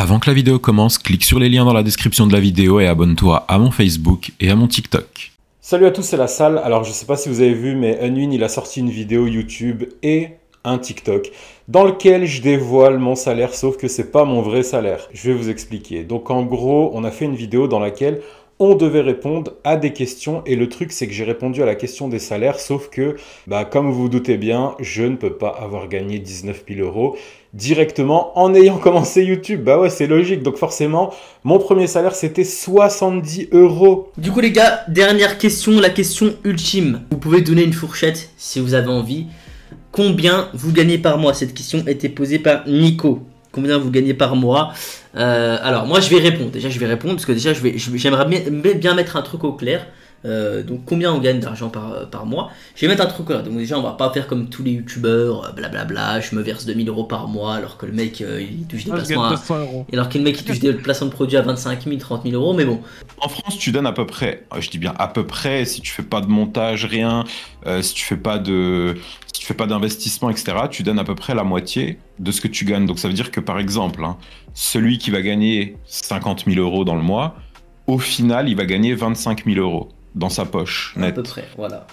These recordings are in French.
Avant que la vidéo commence, clique sur les liens dans la description de la vidéo et abonne-toi à mon Facebook et à mon TikTok. Salut à tous, c'est La Salle. Alors je sais pas si vous avez vu, mais Unwin il a sorti une vidéo YouTube et un TikTok dans lequel je dévoile mon salaire, sauf que c'est pas mon vrai salaire. Je vais vous expliquer. Donc en gros, on a fait une vidéo dans laquelle on devait répondre à des questions et le truc c'est que j'ai répondu à la question des salaires, sauf que comme vous vous doutez bien, je ne peux pas avoir gagné 19 000 euros directement en ayant commencé YouTube. Bah ouais, c'est logique. Donc forcément, mon premier salaire c'était 70 euros. Du coup les gars, dernière question, la question ultime. Vous pouvez donner une fourchette si vous avez envie. Combien vous gagnez par mois? Cette question a été posée par Nico. Combien vous gagnez par mois? Alors moi je vais répondre. Déjà je vais répondre parce que déjà j'aimerais bien mettre un truc au clair. Donc combien on gagne d'argent par mois? Je vais mettre un truc là. Donc déjà on va pas faire comme tous les youtubeurs, blablabla, je me verse 2000 euros par mois alors que le mec il touche des placements alors que le mec il touche des placements de produits à 25 000, 30 000 euros, mais bon. En France, tu donnes à peu près, je dis bien à peu près, si tu fais pas de montage, rien, si tu fais pas d'investissement, etc., tu donnes à peu près la moitié de ce que tu gagnes. Donc ça veut dire que par exemple, celui qui va gagner 50 000 euros dans le mois, au final, il va gagner 25 000 euros dans sa poche, net. À peu près, voilà.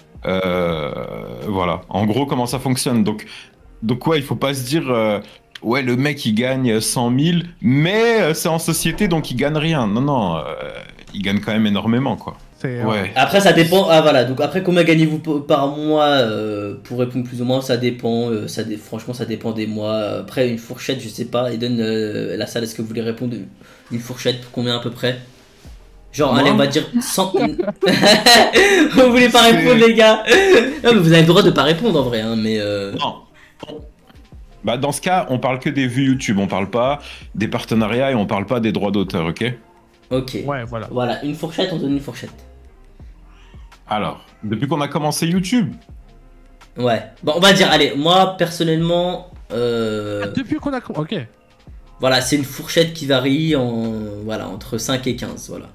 Voilà. En gros, comment ça fonctionne. Donc ouais, il faut pas se dire, ouais, le mec, il gagne 100 000, mais c'est en société, donc il gagne rien. Non, non, il gagne quand même énormément, quoi. Ouais. Après, ça dépend. Ah, voilà. Donc, après, combien gagnez-vous par mois? Pour répondre plus ou moins, ça dépend. Franchement, ça dépend des mois. Après, une fourchette, je sais pas. Et donne La Salle, est-ce que vous voulez répondre une fourchette? Combien à peu près? Genre, allez, on va dire 100. Vous voulez pas répondre, les gars? Non, mais vous avez le droit de pas répondre en vrai, hein, mais. Non. Bah, dans ce cas, on parle que des vues YouTube, on parle pas des partenariats et on parle pas des droits d'auteur, ok? Ok. Ouais, voilà. Voilà, une fourchette, on donne une fourchette. Alors, depuis qu'on a commencé YouTube? Ouais. Bon, on va dire, allez, moi, personnellement. Depuis qu'on a... Ok. Voilà, c'est une fourchette qui varie voilà, entre 5 et 15, voilà.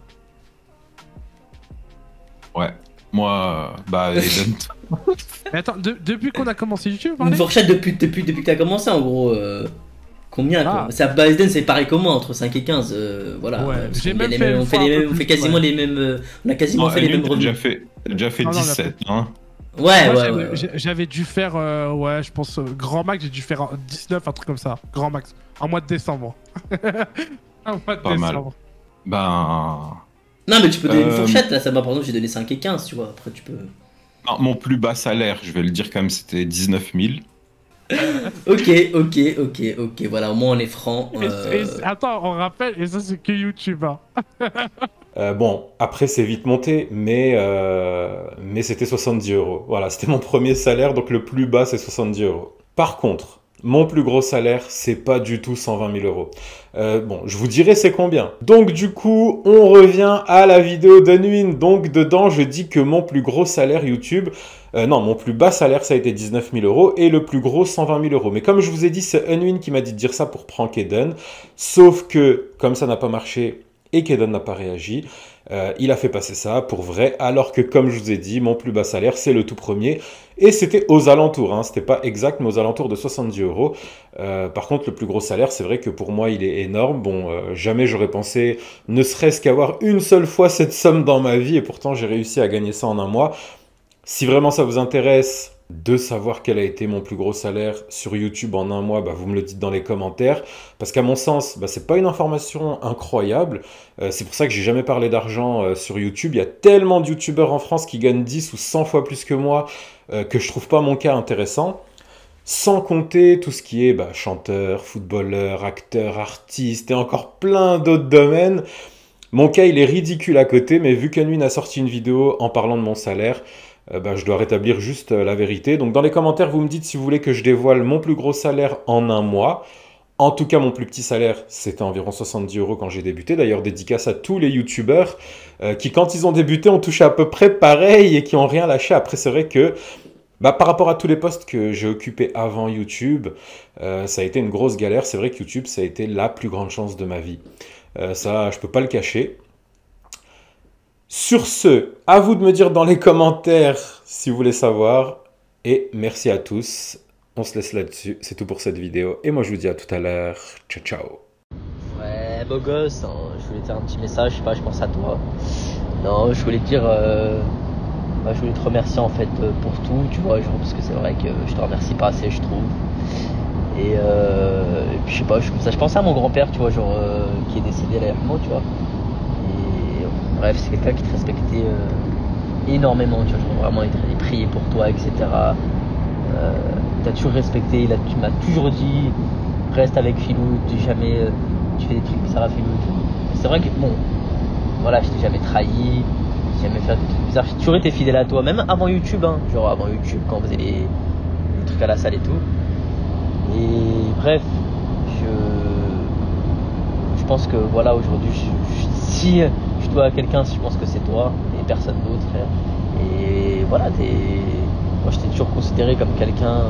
Ouais. Moi, Eden. Mais attends, depuis qu'on a commencé YouTube, Une fourchette depuis que t'as commencé, en gros. Combien quoi. C'est à Biden, c'est pareil comme moi, entre 5 et 15. Voilà. Ouais, On fait quasiment les mêmes. On a quasiment fait les mêmes revenus. Déjà fait 17, hein. Ouais. J'avais dû faire, ouais, je pense, grand max, j'ai dû faire 19, un truc comme ça. Grand max. En mois de décembre. En mois de Pas décembre. Mal. Non, mais tu peux donner une fourchette, là, ça m'a, par exemple, j'ai donné 5 et 15, tu vois. Après, tu peux. Non, mon plus bas salaire, je vais le dire quand même, c'était 19 000. Ok, voilà, au moins on est franc. Attends, on rappelle, et ça c'est que YouTube. Bon, après c'est vite monté, mais c'était 70 euros. Voilà, c'était mon premier salaire, donc le plus bas c'est 70 euros. Par contre, mon plus gros salaire, c'est pas du tout 120 000 euros. Bon, je vous dirai c'est combien. Donc du coup, on revient à la vidéo d'Unwin. Donc dedans, je dis que mon plus gros salaire YouTube... non, mon plus bas salaire, ça a été 19 000 euros et le plus gros, 120 000 euros. Mais comme je vous ai dit, c'est Unwin qui m'a dit de dire ça pour prank Eden. Sauf que, comme ça n'a pas marché et qu'Eden n'a pas réagi, il a fait passer ça pour vrai. Alors que, comme je vous ai dit, mon plus bas salaire, c'est le tout premier. Et c'était aux alentours, hein. C'était pas exact, mais aux alentours de 70 euros. Par contre, le plus gros salaire, c'est vrai que pour moi, il est énorme. Bon, jamais j'aurais pensé ne serait-ce qu'avoir une seule fois cette somme dans ma vie. Et pourtant, j'ai réussi à gagner ça en un mois. Si vraiment ça vous intéresse de savoir quel a été mon plus gros salaire sur YouTube en un mois, vous me le dites dans les commentaires. Parce qu'à mon sens, c'est pas une information incroyable. C'est pour ça que j'ai jamais parlé d'argent sur YouTube. Il y a tellement de YouTubeurs en France qui gagnent 10 ou 100 fois plus que moi que je trouve pas mon cas intéressant. Sans compter tout ce qui est chanteur, footballeur, acteur, artiste et encore plein d'autres domaines. Mon cas, il est ridicule à côté, mais vu qu'Unwin a sorti une vidéo en parlant de mon salaire, je dois rétablir juste la vérité. Donc dans les commentaires, vous me dites si vous voulez que je dévoile mon plus gros salaire en un mois. En tout cas, mon plus petit salaire, c'était environ 70 euros quand j'ai débuté. D'ailleurs, dédicace à tous les youtubeurs qui, quand ils ont débuté, ont touché à peu près pareil et qui n'ont rien lâché. Après, c'est vrai que par rapport à tous les postes que j'ai occupés avant YouTube, ça a été une grosse galère. C'est vrai que YouTube, ça a été la plus grande chance de ma vie. Ça, je peux pas le cacher. Sur ce, à vous de me dire dans les commentaires si vous voulez savoir. Et merci à tous. On se laisse là-dessus. C'est tout pour cette vidéo. Et moi, je vous dis à tout à l'heure. Ciao, ciao. Ouais. beau gosse, hein, je voulais te faire un petit message, je sais pas, je pense à toi. Non, je voulais te dire, je voulais te remercier en fait pour tout, tu vois, genre, parce que c'est vrai que je te remercie pas assez, je trouve. Et puis je sais pas, je pensais à mon grand-père, tu vois, genre qui est décédé à l'ARMO, tu vois. Et bref, c'est quelqu'un qui te respectait énormément, tu vois, genre vraiment il priait pour toi, etc. T'as toujours respecté, tu m'as toujours dit reste avec Philou, jamais tu fais des trucs bizarres à Philou et tout. C'est vrai que bon, voilà, je t'ai jamais trahi, j'ai jamais fait des trucs bizarres, j'ai toujours été fidèle à toi, même avant YouTube, hein, genre avant YouTube quand on faisait les trucs à la salle et tout. Et bref, je pense que voilà, aujourd'hui, si je dois à quelqu'un, je pense que c'est toi et personne d'autre, frère. Et voilà, moi je t'ai toujours considéré comme quelqu'un,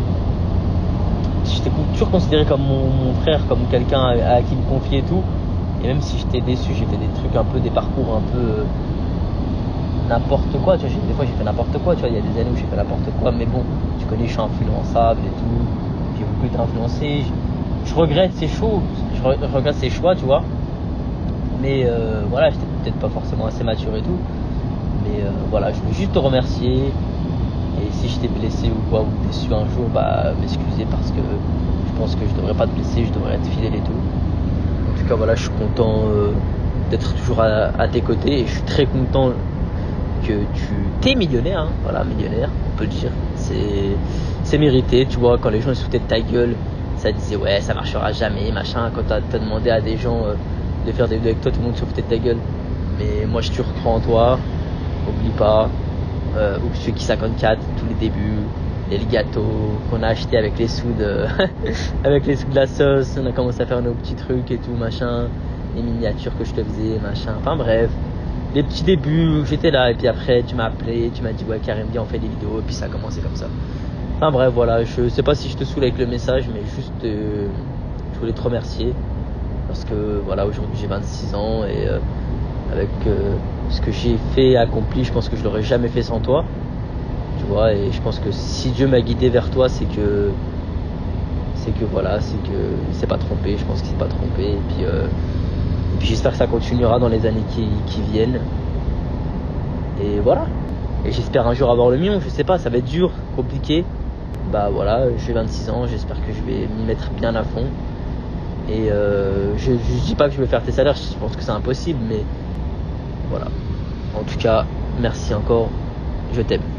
je t'ai toujours considéré comme mon frère, comme quelqu'un à qui me confier et tout. Et même si j'étais déçu, j'ai fait des trucs un peu, des parcours un peu n'importe quoi, tu vois, des fois j'ai fait n'importe quoi, tu vois, il y a des années où j'ai fait n'importe quoi, mais bon, tu connais, je suis influençable et tout, j'ai beaucoup été influencé, je regrette ces choix, je regrette ces choix, tu vois, mais voilà, j'étais peut-être pas forcément assez mature et tout, mais voilà, je veux juste te remercier, et si je t'ai blessé ou quoi, ou déçu un jour, bah m'excuser parce que je pense que je devrais pas te blesser, je devrais être fidèle et tout. En tout cas, voilà, je suis content d'être toujours à tes côtés, et je suis très content que t'es millionnaire, hein, voilà, millionnaire, on peut le dire, c'est mérité, tu vois, quand les gens se foutaient de ta gueule, ça disait ouais, ça marchera jamais, machin, quand t'as demandé à des gens de faire des vidéos avec toi, tout le monde se foutait de ta gueule, mais moi je te recrois en toi, oublie pas, Suki 54, tous les débuts, les gâteaux qu'on a acheté avec les sous de avec les sous de la sauce, on a commencé à faire nos petits trucs et tout, machin, les miniatures que je te faisais, machin, enfin bref, les petits débuts où j'étais là, et puis après tu m'as appelé, tu m'as dit ouais Karim, viens on fait des vidéos, et puis ça a commencé comme ça. Enfin bref, voilà, je sais pas si je te saoule avec le message, mais juste je voulais te remercier parce que voilà, aujourd'hui j'ai 26 ans et avec ce que j'ai fait, accompli, je pense que je l'aurais jamais fait sans toi, tu vois, et je pense que si Dieu m'a guidé vers toi, c'est que voilà, c'est que il s'est pas trompé, je pense qu'il s'est pas trompé, et puis j'espère que ça continuera dans les années qui viennent. Et voilà. Et j'espère un jour avoir le million, je sais pas, ça va être dur, compliqué. Bah voilà, j'ai 26 ans, j'espère que je vais m'y mettre bien à fond. Et je dis pas que je vais faire tes salaires, je pense que c'est impossible, mais voilà. En tout cas, merci encore, je t'aime.